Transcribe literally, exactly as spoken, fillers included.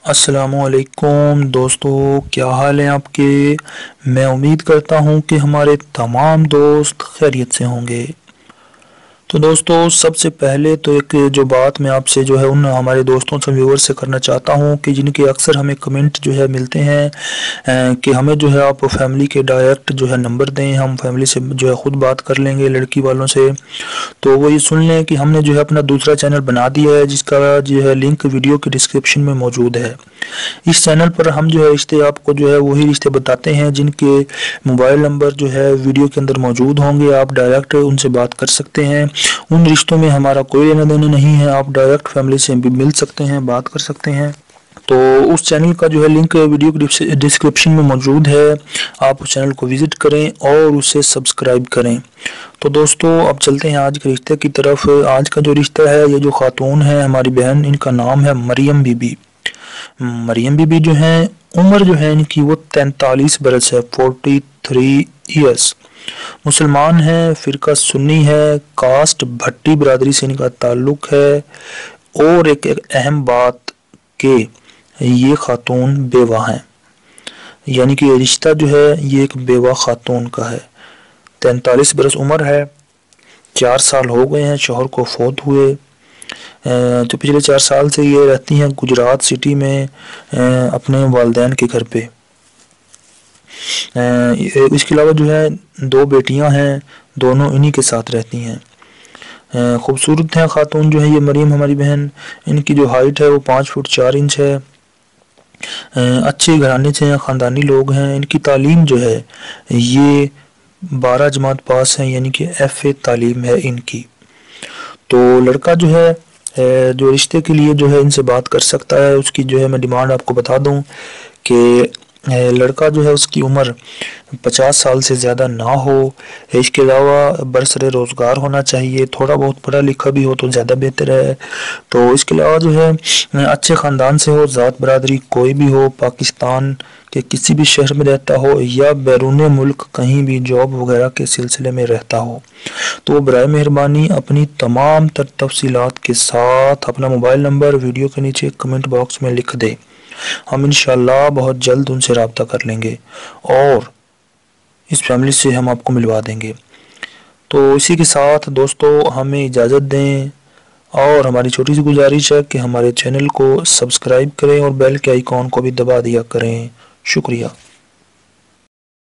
السلام علیکم دوستو، کیا حال ہیں آپ کے؟ میں امید کرتا ہوں کہ ہمارے تمام دوست خیریت سے ہوں گے۔ تو دوستو، سب سے پہلے تو ایک جو بات میں آپ سے جو ہے ان ہمارے دوستوں سے ویور سے کرنا چاہتا ہوں کہ جن کے اکثر ہمیں کمنٹ جو ہے ملتے ہیں کہ ہمیں جو ہے آپ فیملی کے ڈائریکٹ جو ہے نمبر دیں، ہم فیملی سے جو ہے خود بات کر لیں گے لڑکی والوں سے۔ تو وہ یہ سن لیں کہ ہم نے جو ہے اپنا دوسرا چینل بنا دیا ہے، جس کا جو ہے لنک ویڈیو کے ڈسکرپشن میں موجود ہے۔ اس چینل پر ہم جو ہے رشتے آپ کو جو ہے وہی رشتے بتاتے ہیں جن کے موبائل نمبر جو ہے ویڈیو کے اندر موجود ہوں گے۔ آپ ڈائریکٹ ان سے بات کر سکتے ہیں، ان رشتوں میں ہمارا کوئی لینا دینا نہیں ہے۔ آپ ڈائریکٹ فیملی سے بھی مل سکتے ہیں، بات کر سکتے ہیں۔ تو اس چینل کا جو ہے لنک ویڈیو کے ڈسکرپشن میں موجود ہے، آپ اس چینل کو وزٹ کریں اور اسے سبسکرائب کریں۔ تو دوستو، اب چلتے ہیں آج کے رشتے کی طرف۔ آج کا جو رشتہ ہے، یہ جو خاتون ہے ہماری بہن، ان کا نام ہے مریم بی بی۔ مریم بی بی جو ہیں، عمر جو ہے ان کی وہ تینتالیس برس ہے، فورٹی تھری ایئرس۔ مسلمان ہیں، فرقہ سنی ہے، کاسٹ بھٹی برادری سے ان کا تعلق ہے۔ اور ایک اہم بات کہ یہ خاتون بیوہ ہیں، یعنی کہ یہ رشتہ جو ہے یہ ایک بیوہ خاتون کا ہے۔ تینتالیس برس عمر ہے، چار سال ہو گئے ہیں شوہر کو فوت ہوئے۔ تو پچھلے چار سال سے یہ رہتی ہیں گجرات سٹی میں اپنے والدین کے گھر پہ۔ اس کے علاوہ جو ہے دو بیٹیاں ہیں، دونوں انہی کے ساتھ رہتی ہیں۔ خوبصورت ہیں خاتون جو ہے یہ مریم ہماری بہن۔ ان کی جو ہائٹ ہے وہ پانچ فٹ چار انچ ہے۔ اچھے گھرانے سے ہیں، خاندانی لوگ ہیں۔ ان کی تعلیم جو ہے یہ بارہ جماعت پاس ہیں، یعنی کہ ایف اے تعلیم ہے ان کی۔ تو لڑکا جو ہے جو رشتے کے لیے جو ہے ان سے بات کر سکتا ہے، اس کی جو ہے میں ڈیمانڈ آپ کو بتا دوں کہ لڑکا جو ہے اس کی عمر پچاس سال سے زیادہ نہ ہو۔ اس کے علاوہ برسر روزگار ہونا چاہیے، تھوڑا بہت پڑھا لکھا بھی ہو تو زیادہ بہتر ہے۔ تو اس کے علاوہ جو ہے اچھے خاندان سے ہو، ذات برادری کوئی بھی ہو، پاکستان کے کسی بھی شہر میں رہتا ہو یا بیرون ملک کہیں بھی جاب وغیرہ کے سلسلے میں رہتا ہو، تو برائے مہربانی اپنی تمام تر تفصیلات کے ساتھ اپنا موبائل نمبر ویڈیو کے نیچے کمنٹ باکس میں لکھ دے۔ ہم انشاءاللہ بہت جلد ان سے رابطہ کر لیں گے اور اس فیملی سے ہم آپ کو ملوا دیں گے۔ تو اسی کے ساتھ دوستو ہمیں اجازت دیں، اور ہماری چھوٹی سی گزارش ہے کہ ہمارے چینل کو سبسکرائب کریں اور بیل کے آئیکن کو بھی دبا دیا کریں۔ شکریہ۔